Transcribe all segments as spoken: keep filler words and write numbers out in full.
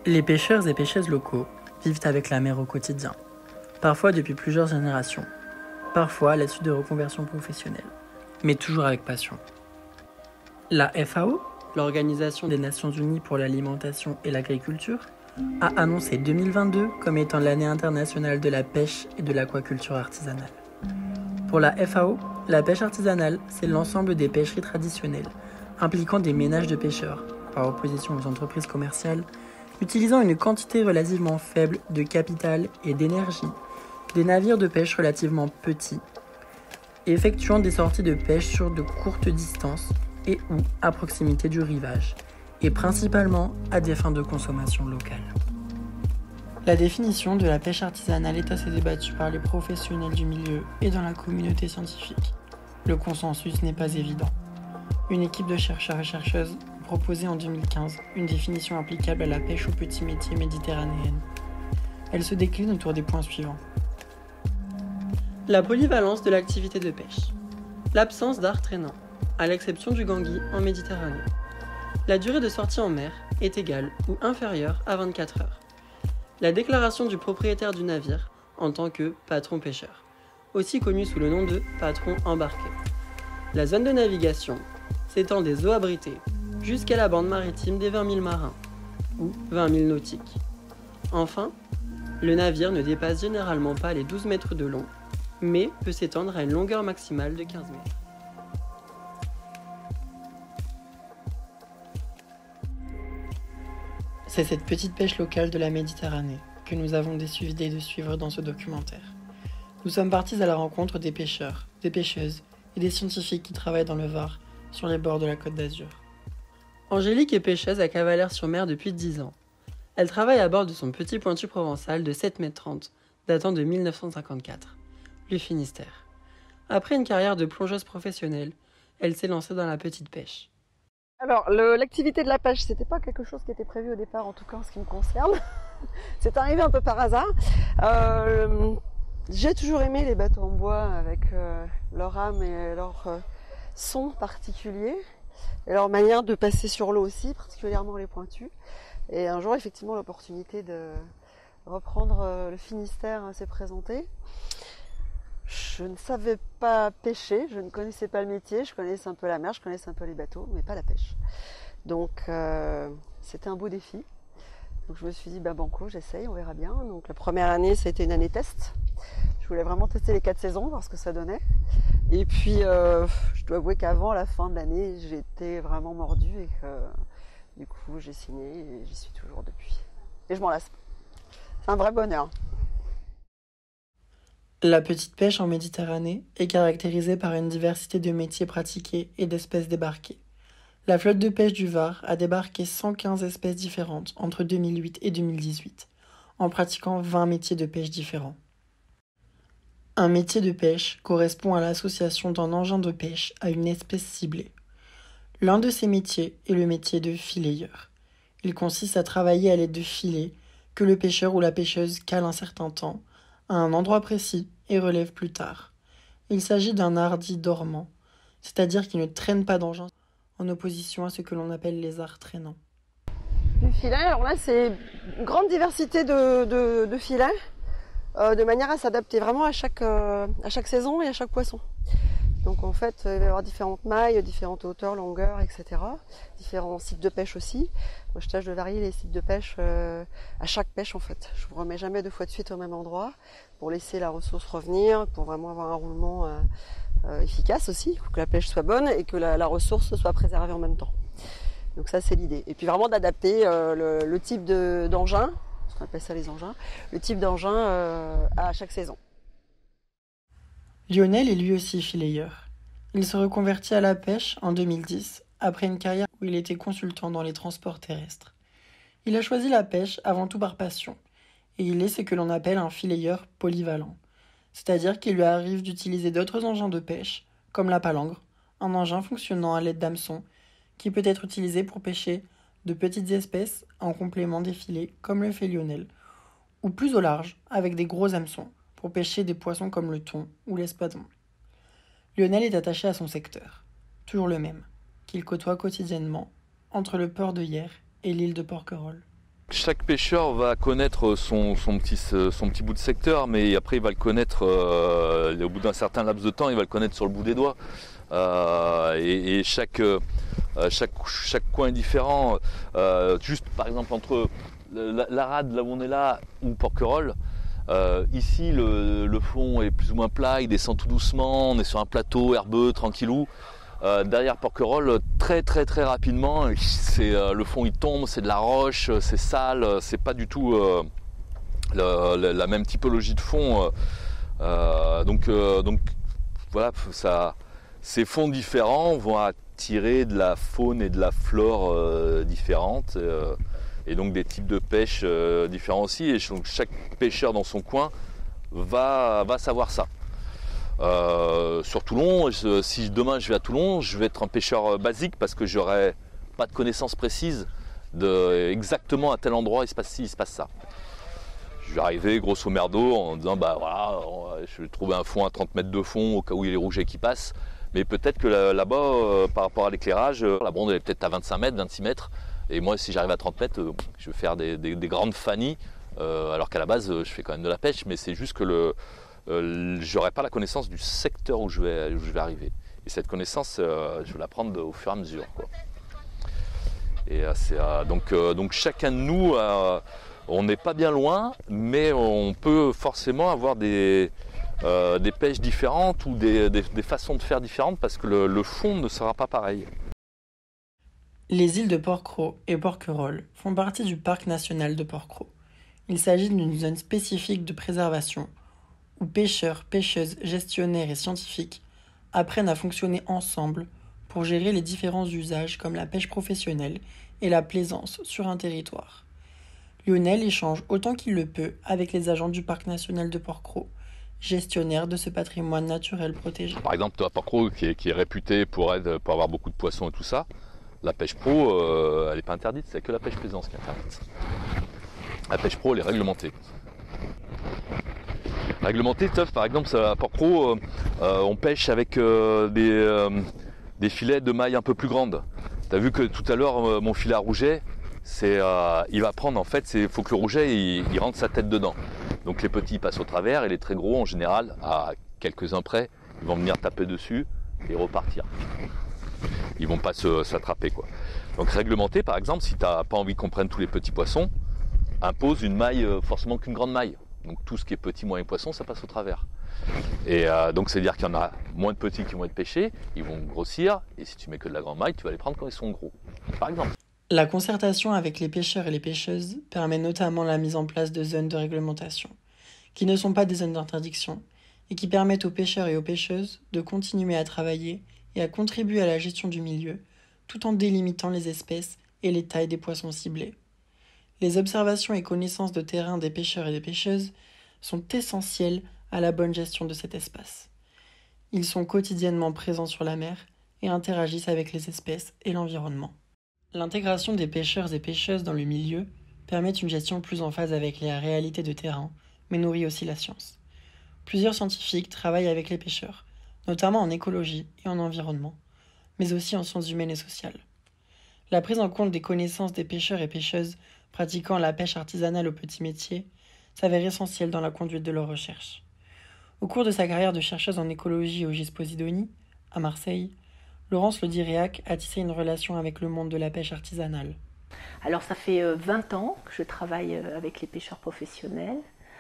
Les pêcheurs et pêcheuses locaux vivent avec la mer au quotidien, parfois depuis plusieurs générations, parfois à la suite de reconversions professionnelles, mais toujours avec passion. La F A O, l'Organisation des Nations Unies pour l'alimentation et l'agriculture, a annoncé deux mille vingt-deux comme étant l'année internationale de la pêche et de l'aquaculture artisanale. Pour la F A O, la pêche artisanale, c'est l'ensemble des pêcheries traditionnelles, impliquant des ménages de pêcheurs, par opposition aux entreprises commerciales, utilisant une quantité relativement faible de capital et d'énergie, des navires de pêche relativement petits, effectuant des sorties de pêche sur de courtes distances et ou à proximité du rivage, et principalement à des fins de consommation locale. La définition de la pêche artisanale est assez débattue par les professionnels du milieu et dans la communauté scientifique. Le consensus n'est pas évident. Une équipe de chercheurs et chercheuses a proposé en deux mille quinze une définition applicable à la pêche aux petits métiers méditerranéenne. Elle se décline autour des points suivants. La polyvalence de l'activité de pêche. L'absence d'art traînant, à l'exception du gangui en Méditerranée. La durée de sortie en mer est égale ou inférieure à vingt-quatre heures. La déclaration du propriétaire du navire en tant que patron pêcheur, aussi connu sous le nom de patron embarqué. La zone de navigation s'étend des eaux abritées jusqu'à la bande maritime des vingt mille marins, ou vingt mille nautiques. Enfin, le navire ne dépasse généralement pas les douze mètres de long, mais peut s'étendre à une longueur maximale de quinze mètres. C'est cette petite pêche locale de la Méditerranée que nous avons décidé de suivre dans ce documentaire. Nous sommes partis à la rencontre des pêcheurs, des pêcheuses et des scientifiques qui travaillent dans le Var, sur les bords de la Côte d'Azur. Angélique est pêcheuse à Cavalère-sur-Mer depuis dix ans. Elle travaille à bord de son petit pointu provençal de sept mètres trente, datant de mille neuf cent cinquante-quatre, le Finistère. Après une carrière de plongeuse professionnelle, elle s'est lancée dans la petite pêche. Alors, le, l'activité de la pêche, c'était pas quelque chose qui était prévu au départ, en tout cas en ce qui me concerne. C'est arrivé un peu par hasard. Euh, j'ai toujours aimé les bateaux en bois avec euh, leur âme et leur euh, son particulier, et leur manière de passer sur l'eau aussi, particulièrement les pointus. Et un jour, effectivement, l'opportunité de reprendre euh, le Finistère s'est présentée. Je ne savais pas pêcher, je ne connaissais pas le métier, je connaissais un peu la mer, je connaissais un peu les bateaux, mais pas la pêche. Donc euh, c'était un beau défi. Donc je me suis dit, bah banco, j'essaye, on verra bien. Donc la première année, ça a été une année test. Je voulais vraiment tester les quatre saisons, voir ce que ça donnait. Et puis euh, je dois avouer qu'avant la fin de l'année, j'étais vraiment mordue et que du coup j'ai signé et j'y suis toujours depuis. Et je m'en lasse. C'est un vrai bonheur. La petite pêche en Méditerranée est caractérisée par une diversité de métiers pratiqués et d'espèces débarquées. La flotte de pêche du Var a débarqué cent quinze espèces différentes entre deux mille huit et deux mille dix-huit, en pratiquant vingt métiers de pêche différents. Un métier de pêche correspond à l'association d'un engin de pêche à une espèce ciblée. L'un de ces métiers est le métier de filayeur. Il consiste à travailler à l'aide de filets que le pêcheur ou la pêcheuse cale un certain temps, à un endroit précis et relève plus tard. Il s'agit d'un art dit dormant, c'est-à-dire qui ne traîne pas d'engin, en opposition à ce que l'on appelle les arts traînants. Du filet, alors là c'est une grande diversité de, de, de filets, euh, de manière à s'adapter vraiment à chaque, euh, à chaque saison et à chaque poisson. Donc en fait, il va y avoir différentes mailles, différentes hauteurs, longueurs, et cetera. Différents sites de pêche aussi. Moi, je tâche de varier les sites de pêche euh, à chaque pêche en fait. Je ne vous remets jamais deux fois de suite au même endroit pour laisser la ressource revenir, pour vraiment avoir un roulement euh, euh, efficace aussi. Il faut que la pêche soit bonne et que la, la ressource soit préservée en même temps. Donc ça, c'est l'idée. Et puis vraiment d'adapter euh, le, le type de, d'engin, ce qu'on appelle ça les engins, le type d'engin euh, à chaque saison. Lionel est lui aussi filayeur. Il se reconvertit à la pêche en deux mille dix, après une carrière où il était consultant dans les transports terrestres. Il a choisi la pêche avant tout par passion, et il est ce que l'on appelle un filayeur polyvalent, c'est-à-dire qu'il lui arrive d'utiliser d'autres engins de pêche, comme la palangre, un engin fonctionnant à l'aide d'hameçons, qui peut être utilisé pour pêcher de petites espèces en complément des filets, comme le fait Lionel, ou plus au large, avec des gros hameçons, pour pêcher des poissons comme le thon ou l'espadon. Lionel est attaché à son secteur, toujours le même, qu'il côtoie quotidiennement, entre le port de Hyères et l'île de Porquerolles. chaque pêcheur va connaître son, son, petit, son petit bout de secteur, mais après il va le connaître euh, au bout d'un certain laps de temps, il va le connaître sur le bout des doigts. Euh, et, et chaque, euh, chaque, chaque coin est différent. Euh, juste par exemple entre la, la rade, là où on est là, ou Porquerolles, euh, ici le, le fond est plus ou moins plat, il descend tout doucement, on est sur un plateau herbeux, tranquillou. Euh, derrière Porquerolles, très très très rapidement, c'est, euh, le fond il tombe, c'est de la roche, c'est sale, c'est pas du tout euh, la, la, la même typologie de fond. Euh, donc, euh, donc voilà, ça, ces fonds différents vont attirer de la faune et de la flore euh, différentes, euh, et donc des types de pêche euh, différents aussi. Et donc chaque pêcheur dans son coin va, va savoir ça. Euh, sur Toulon, je, si demain je vais à Toulon, je vais être un pêcheur basique parce que j'aurai pas de connaissances précises de exactement à tel endroit il se passe ci, il se passe ça. Je vais arriver grosso merdo en disant bah voilà, je vais trouver un fond à trente mètres de fond au cas où il y a les rougets qui passent, mais peut-être que là, là-bas euh, par rapport à l'éclairage, la bronde elle est peut-être à vingt-cinq mètres, vingt-six mètres, et moi si j'arrive à trente mètres, euh, je vais faire des, des, des grandes fannies, euh, alors qu'à la base je fais quand même de la pêche, mais c'est juste que le Euh, j'aurais pas la connaissance du secteur où je vais, où je vais arriver. Et cette connaissance, euh, je vais la prendre au fur et à mesure, quoi. Et euh, c'est, euh, donc, euh, donc chacun de nous, euh, on n'est pas bien loin, mais on peut forcément avoir des, euh, des pêches différentes ou des, des, des façons de faire différentes parce que le, le fond ne sera pas pareil. Les îles de Porquerolles et Porquerolles font partie du parc national de Porquerolles. Il s'agit d'une zone spécifique de préservation où pêcheurs, pêcheuses, gestionnaires et scientifiques apprennent à fonctionner ensemble pour gérer les différents usages comme la pêche professionnelle et la plaisance sur un territoire. Lionel échange autant qu'il le peut avec les agents du parc national de Porquerolles, gestionnaires de ce patrimoine naturel protégé. Par exemple, toi, Porquerolles, qui est, qui est réputé pour, être, pour avoir beaucoup de poissons et tout ça, la pêche pro, euh, elle n'est pas interdite, c'est que la pêche plaisance qui est interdite. La pêche pro, elle est réglementée. Réglementé, Teuf, par exemple, à Porquerolles, euh, on pêche avec euh, des, euh, des filets de maille un peu plus grandes. Tu as vu que tout à l'heure, euh, mon filet à rouget, c'est, euh, il va prendre, en fait, il faut que le rouget, il, il rentre sa tête dedans. Donc les petits passent au travers et les très gros, en général, à quelques-uns près, ils vont venir taper dessus et repartir. Ils vont pas se, s'attraper, quoi. Donc réglementé, par exemple, si tu n'as pas envie qu'on prenne tous les petits poissons, impose une maille, euh, forcément qu'une grande maille. Donc tout ce qui est petit, moyen poisson, ça passe au travers. Et euh, donc c'est-à-dire qu'il y en a moins de petits qui vont être pêchés, ils vont grossir, et si tu mets que de la grande maille, tu vas les prendre quand ils sont gros, par exemple. La concertation avec les pêcheurs et les pêcheuses permet notamment la mise en place de zones de réglementation, qui ne sont pas des zones d'interdiction, et qui permettent aux pêcheurs et aux pêcheuses de continuer à travailler et à contribuer à la gestion du milieu, tout en délimitant les espèces et les tailles des poissons ciblés. Les observations et connaissances de terrain des pêcheurs et des pêcheuses sont essentielles à la bonne gestion de cet espace. Ils sont quotidiennement présents sur la mer et interagissent avec les espèces et l'environnement. L'intégration des pêcheurs et pêcheuses dans le milieu permet une gestion plus en phase avec les réalités de terrain, mais nourrit aussi la science. Plusieurs scientifiques travaillent avec les pêcheurs, notamment en écologie et en environnement, mais aussi en sciences humaines et sociales. La prise en compte des connaissances des pêcheurs et pêcheuses pratiquant la pêche artisanale au petit métier s'avère essentielle dans la conduite de leurs recherches. Au cours de sa carrière de chercheuse en écologie au G I S Posidoni, à Marseille, Laurence Lediréac a tissé une relation avec le monde de la pêche artisanale. Alors ça fait vingt ans que je travaille avec les pêcheurs professionnels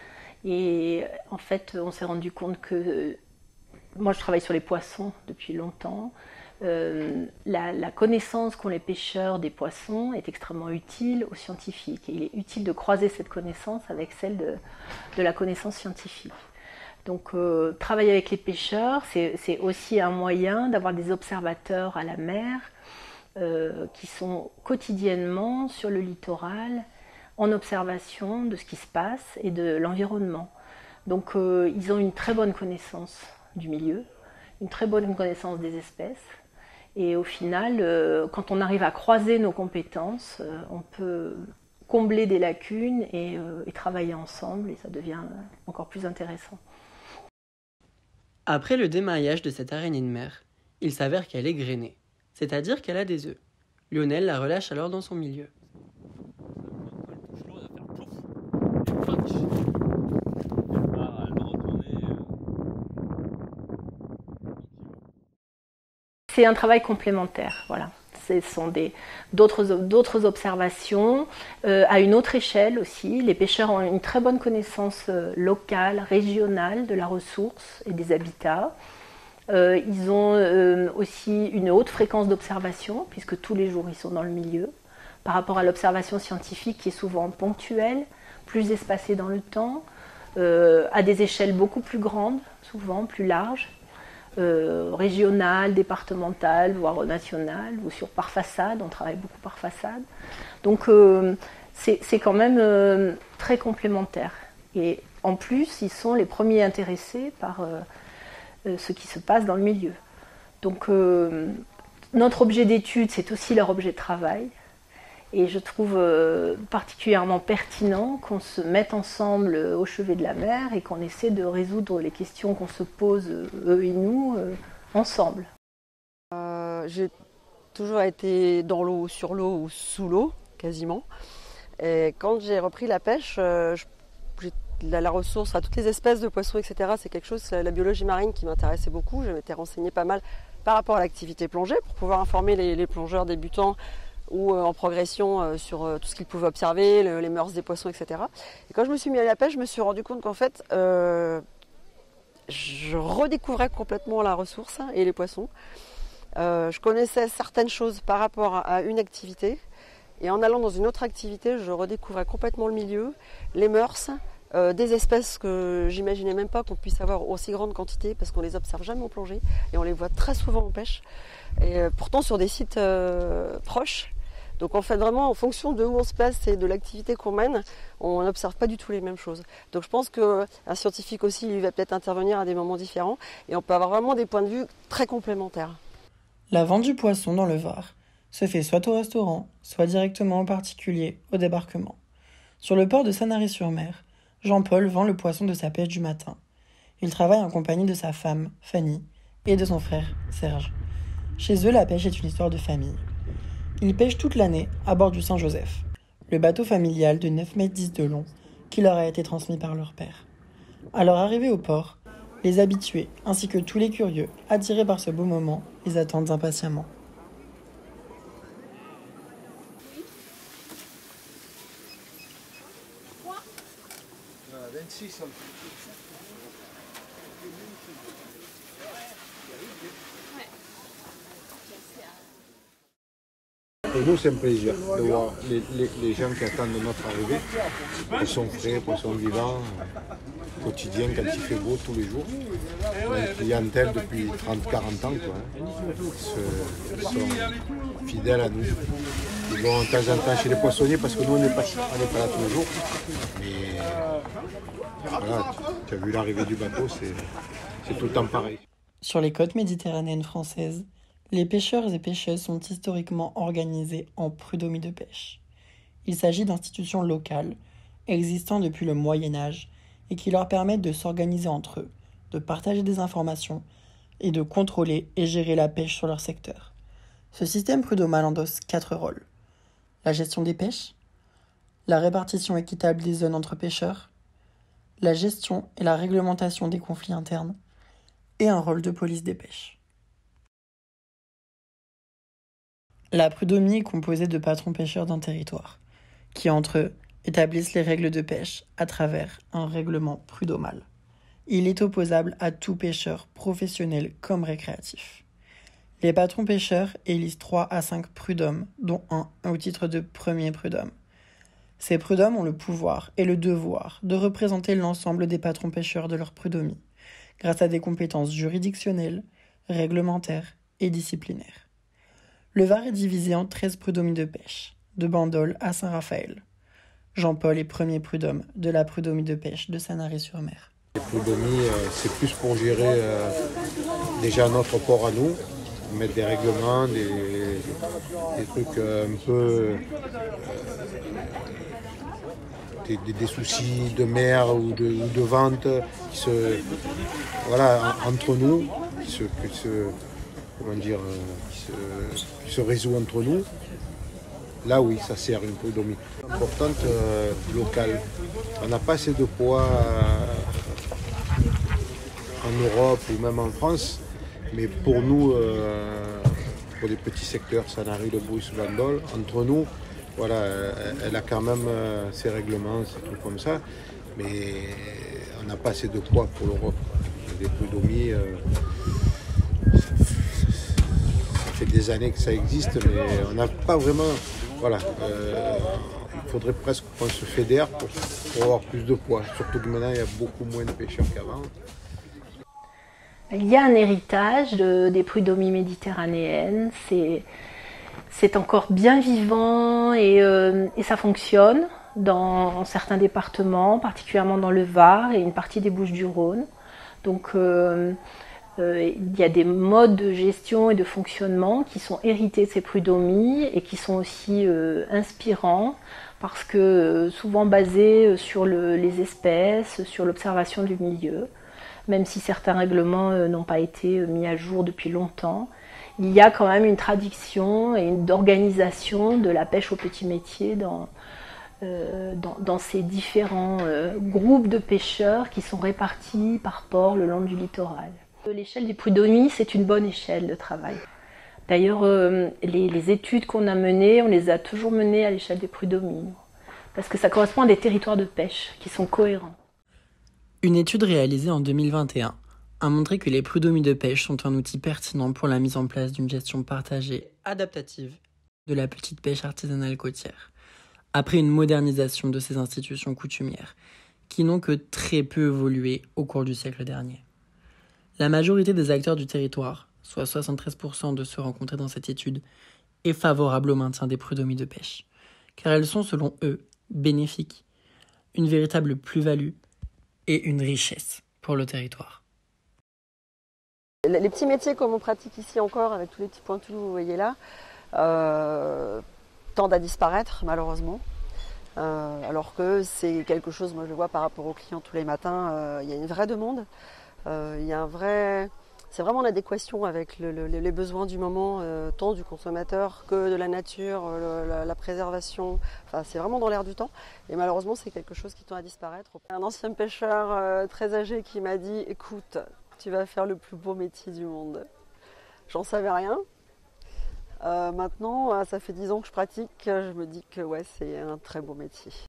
et en fait on s'est rendu compte que moi je travaille sur les poissons depuis longtemps. Euh, la, la connaissance qu'ont les pêcheurs des poissons est extrêmement utile aux scientifiques et il est utile de croiser cette connaissance avec celle de, de la connaissance scientifique. Donc euh, travailler avec les pêcheurs, c'est, c'est aussi un moyen d'avoir des observateurs à la mer euh, qui sont quotidiennement sur le littoral en observation de ce qui se passe et de l'environnement. Donc euh, ils ont une très bonne connaissance du milieu, une très bonne connaissance des espèces. Et au final, euh, quand on arrive à croiser nos compétences, euh, on peut combler des lacunes et, euh, et travailler ensemble et ça devient encore plus intéressant. Après le démaillage de cette araignée de mer, il s'avère qu'elle est grainée, c'est-à-dire qu'elle a des œufs. Lionel la relâche alors dans son milieu. c'est un travail complémentaire, voilà. Ce sont des, d'autres, d'autres observations euh, à une autre échelle aussi. Les pêcheurs ont une très bonne connaissance euh, locale, régionale de la ressource et des habitats. Euh, ils ont euh, aussi une haute fréquence d'observation, puisque tous les jours ils sont dans le milieu, par rapport à l'observation scientifique qui est souvent ponctuelle, plus espacée dans le temps, euh, à des échelles beaucoup plus grandes, souvent plus larges. Euh, régionale, départementale, voire nationale, ou sur par façade, on travaille beaucoup par façade. Donc euh, c'est, c'est quand même euh, très complémentaire. Et en plus, ils sont les premiers intéressés par euh, euh, ce qui se passe dans le milieu. Donc euh, notre objet d'étude, c'est aussi leur objet de travail. Et je trouve euh, particulièrement pertinent qu'on se mette ensemble au chevet de la mer et qu'on essaie de résoudre les questions qu'on se pose, eux et nous, euh, ensemble. Euh, j'ai toujours été dans l'eau, sur l'eau ou sous l'eau, quasiment. Et quand j'ai repris la pêche, euh, j'ai, la, la ressource, à toutes les espèces de poissons, et cetera, c'est quelque chose, la biologie marine qui m'intéressait beaucoup. Je m'étais renseignée pas mal par rapport à l'activité plongée pour pouvoir informer les, les plongeurs débutants ou en progression sur tout ce qu'ils pouvaient observer, le, les mœurs des poissons, et cetera. Et quand je me suis mis à la pêche, je me suis rendu compte qu'en fait, euh, je redécouvrais complètement la ressource et les poissons. Euh, je connaissais certaines choses par rapport à une activité, et en allant dans une autre activité, je redécouvrais complètement le milieu, les mœurs, euh, des espèces que j'imaginais même pas qu'on puisse avoir aussi grande quantité, parce qu'on les observe jamais en plongée, et on les voit très souvent en pêche, et euh, pourtant sur des sites euh, proches. Donc en fait vraiment en fonction de où on se place et de l'activité qu'on mène, on n'observe pas du tout les mêmes choses. Donc je pense qu'un scientifique aussi il va peut-être intervenir à des moments différents et on peut avoir vraiment des points de vue très complémentaires. La vente du poisson dans le Var se fait soit au restaurant, soit directement aux particuliers au débarquement. Sur le port de Sanary-sur-Mer, Jean-Paul vend le poisson de sa pêche du matin. Il travaille en compagnie de sa femme, Fanny, et de son frère, Serge. Chez eux, la pêche est une histoire de famille. Ils pêchent toute l'année à bord du Saint-Joseph, le bateau familial de neuf mètres dix de long qui leur a été transmis par leur père. À leur arrivée au port, les habitués ainsi que tous les curieux, attirés par ce beau moment, les attendent impatiemment. Pour nous, c'est un plaisir de voir les, les, les gens qui attendent notre arrivée. Poissons frais, poissons vivants, quotidien quand il fait beau tous les jours. On a une clientèle depuis trente à quarante ans, quoi, hein. Ils, se, ils sont fidèles à nous. Ils vont de temps en temps chez les poissonniers parce que nous, on n'est pas, pas là tous les jours. Mais voilà, tu as vu l'arrivée du bateau, c'est, c'est tout le temps pareil. Sur les côtes méditerranéennes françaises, les pêcheurs et pêcheuses sont historiquement organisés en prud'homie de pêche. Il s'agit d'institutions locales, existant depuis le Moyen-Âge, et qui leur permettent de s'organiser entre eux, de partager des informations et de contrôler et gérer la pêche sur leur secteur. Ce système prud'homal endosse quatre rôles. La gestion des pêches, la répartition équitable des zones entre pêcheurs, la gestion et la réglementation des conflits internes, et un rôle de police des pêches. La prud'homie est composée de patrons pêcheurs d'un territoire, qui entre eux établissent les règles de pêche à travers un règlement prud'homal. Il est opposable à tout pêcheur professionnel comme récréatif. Les patrons pêcheurs élisent trois à cinq prud'hommes, dont un au titre de premier prud'homme. Ces prud'hommes ont le pouvoir et le devoir de représenter l'ensemble des patrons pêcheurs de leur prud'homie, grâce à des compétences juridictionnelles, réglementaires et disciplinaires. Le Var est divisé en treize prud'homies de pêche, de Bandol à Saint-Raphaël. Jean-Paul est premier prud'homme de la prud'homie de pêche de Sanary-sur-Mer. Les prud'homies, euh, c'est plus pour gérer euh, déjà notre port à nous, mettre des règlements, des, des trucs euh, un peu... Euh, des, des, des soucis de mer ou de, ou de vente qui se... Voilà, entre nous, qui se... Qui se comment dire, euh, qui, se, qui se résout entre nous, là oui, ça sert une prud'homie importante, euh, locale. On n'a pas assez de poids euh, en Europe ou même en France, mais pour nous, euh, pour des petits secteurs, Sanary, Le Bruce, Bandol. Entre nous, voilà, elle a quand même ses règlements, ses trucs comme ça, mais on n'a pas assez de poids pour l'Europe. Les prud'hommies, euh, ça, ça fait des années que ça existe, mais on n'a pas vraiment. Voilà, euh, il faudrait presque qu'on se fédère pour, pour avoir plus de poids. Surtout que maintenant, il y a beaucoup moins de pêcheurs qu'avant. Il y a un héritage de, des prud'hommies méditerranéennes. C'est, c'est encore bien vivant et, euh, et ça fonctionne dans certains départements, particulièrement dans le Var et une partie des Bouches-du-Rhône. Donc euh, euh, il y a des modes de gestion et de fonctionnement qui sont hérités de ces prud'hommies et qui sont aussi euh, inspirants parce que euh, souvent basés sur le, les espèces, sur l'observation du milieu. Même si certains règlements euh, n'ont pas été mis à jour depuis longtemps, il y a quand même une tradition et une organisation de la pêche au petit métier dans Euh, dans, dans ces différents euh, groupes de pêcheurs qui sont répartis par port le long du littoral. L'échelle des prud'hommies, c'est une bonne échelle de travail. D'ailleurs, euh, les, les études qu'on a menées, on les a toujours menées à l'échelle des prud'hommies, parce que ça correspond à des territoires de pêche qui sont cohérents. Une étude réalisée en deux mille vingt et un a montré que les prud'hommies de pêche sont un outil pertinent pour la mise en place d'une gestion partagée adaptative de la petite pêche artisanale côtière, après une modernisation de ces institutions coutumières, qui n'ont que très peu évolué au cours du siècle dernier. La majorité des acteurs du territoire, soit soixante-treize pour cent de ceux rencontrés dans cette étude, est favorable au maintien des prud'hommies de pêche, car elles sont, selon eux, bénéfiques, une véritable plus-value et une richesse pour le territoire. Les petits métiers comme on pratique ici encore, avec tous les petits pointillés que vous voyez là, euh, tendent à disparaître malheureusement. Euh, alors que c'est quelque chose, moi je le vois par rapport aux clients tous les matins, euh, il y a une vraie demande, euh, il y a un vrai, c'est vraiment en adéquation avec le, le, les besoins du moment, euh, tant du consommateur que de la nature, le, la, la préservation, enfin c'est vraiment dans l'air du temps et malheureusement c'est quelque chose qui tend à disparaître. Un ancien pêcheur euh, très âgé qui m'a dit « écoute, tu vas faire le plus beau métier du monde ». J'en savais rien. Euh, maintenant, ça fait dix ans que je pratique, je me dis que ouais, c'est un très beau métier.